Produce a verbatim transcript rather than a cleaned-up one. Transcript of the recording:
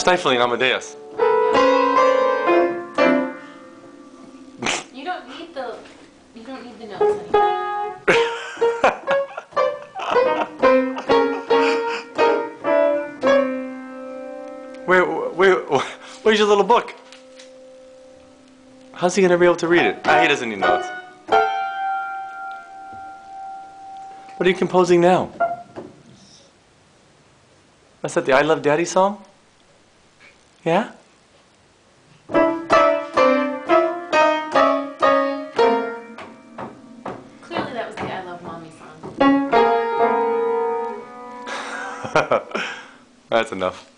stifling, Amadeus. You don't need the you don't need the notes anymore. Where, where, where's your little book? How's he gonna be able to read it? Ah, he doesn't need notes. What are you composing now? What's that, the I Love Daddy song? Yeah? Clearly that was the I Love Mommy song. That's enough.